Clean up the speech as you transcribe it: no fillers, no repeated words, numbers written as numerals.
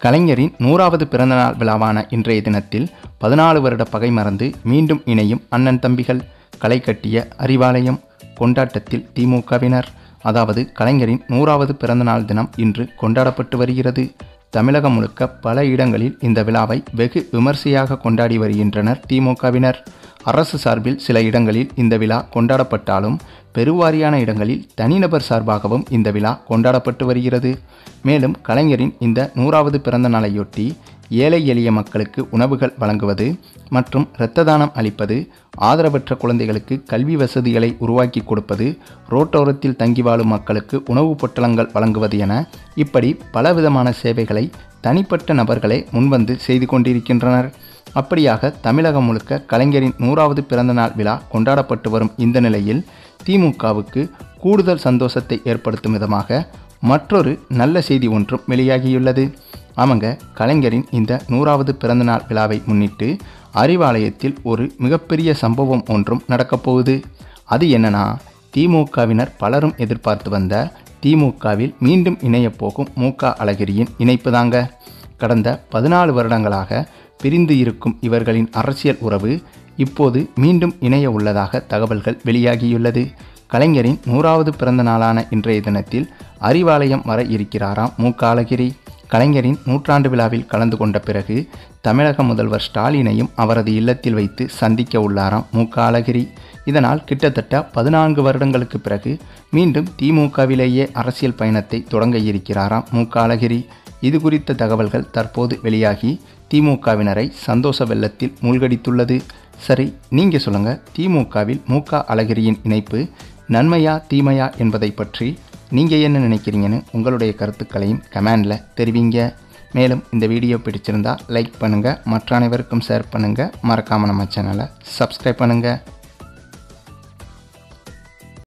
கலைஞரின் 100வது பிறந்தநாள் விழாவான இன்றைய தினத்தில் 14 வருட பகை மறந்து மீண்டும் இணையும் அண்ணன் தம்பிகள். களை கட்டிய அறிவாலயம் கொண்டாட்டத்தில் திமுகவினர். அதாவது கலைஞரின் 100வது பிறந்தநாள் தினம் இன்று கொண்டாடப்பட்டு வருகிறது. தமிழகம் முழுக்க பல இடங்களில் இந்த விழாவை வெகு விமர்சையாக கொண்டாடி வருகின்றனர் திமுகவினர். அரசு சார்பில் சில இடங்களில் இந்த விழா கொண்டாடப்பட்டாலும் பெருவாரியான இடங்களில் தனிநபர் சார்பாகவும் இந்த விழா கொண்டாடப்பட்டு வருகிறது. மேலும் கலைஞரின் இந்த 100வது பிறந்த நாளையொட்டி ஏழை எளிய மக்களுக்கு உணவுகள் வழங்குவது மற்றும் இரத்த தானம் அளிப்பது, ஆதரவற்ற குழந்தைகளுக்கு கல்வி வசதிகளை உருவாக்கி கொடுப்பது, ரோட்டோரத்தில் தங்கி வாழும் மக்களுக்கு உணவுப் பொட்டலங்கள் வழங்குவது என இப்படி பலவிதமான சேவைகளை தனிப்பட்ட நபர்களே முன்வந்து செய்து கொண்டிருக்கின்றனர். அப்படியாக தமிழகம் முழுக்க கலைஞரின் 100வது பிறந்தநாள் விழா கொண்டாடப்பட்டு வரும் இந்த நிலையில் திமுகவுக்கு கூடுதல் சந்தோஷத்தை ஏற்படுத்தும் விதமாக மற்றொரு நல்ல செய்தி ஒன்றும் வெளியாகியுள்ளது. ஆமாங்க, கலைஞரின் இந்த 100வது பிறந்தநாள் விழாவை முன்னிட்டு அறிவாலயத்தில் ஒரு மிகப்பெரிய சம்பவம் ஒன்றும் நடக்கப்போகுது. அது என்னன்னா, திமுகவினர் பலரும் எதிர்பார்த்து வந்த திமுகவில் மீண்டும் இணையப்போகும் மு.க. அழகிரியின் இணைப்பு தாங்க. கடந்த 14 வருடங்களாக பிரிந்து இருக்கும் இவர்களின் அரசியல் உறவு இப்போது மீண்டும் இணைய உள்ளதாக தகவல்கள் வெளியாகியுள்ளது. கலைஞரின் 100வது பிறந்த நாளான இன்றைய தினத்தில் அறிவாலயம் வர இருக்கிறாராம் மு.க. அழகிரி. கலைஞரின் 100ஆண்டு விழாவில் கலந்து கொண்ட பிறகு தமிழக முதல்வர் ஸ்டாலினையும் அவரது இல்லத்தில் வைத்து சந்திக்க உள்ளாராம் மு.க. அழகிரி. இதனால் கிட்டத்தட்ட 14 வருடங்களுக்கு பிறகு மீண்டும் திமுகவிலேயே அரசியல் பயணத்தை தொடங்க இருக்கிறாராம் மு.க. அழகிரி. இது குறித்த தகவல்கள் தற்போது வெளியாகி திமுகவினரை சந்தோஷ வெள்ளத்தில் மூழ்கடித்துள்ளது. சரி, நீங்கள் சொல்லுங்கள், திமுகவில் மு.க. அழகிரியின் இணைப்பு நன்மையா தீமையா என்பதை பற்றி நீங்கள் என்ன நினைக்கிறீங்கன்னு உங்களுடைய கருத்துக்களையும் கமெண்டில் தெரிவிங்க. மேலும் இந்த வீடியோ பிடிச்சிருந்தா லைக் பண்ணுங்கள், மற்ற அனைவருக்கும் ஷேர் பண்ணுங்கள், மறக்காமல் நம்ம சேனலை சப்ஸ்கிரைப் பண்ணுங்கள்.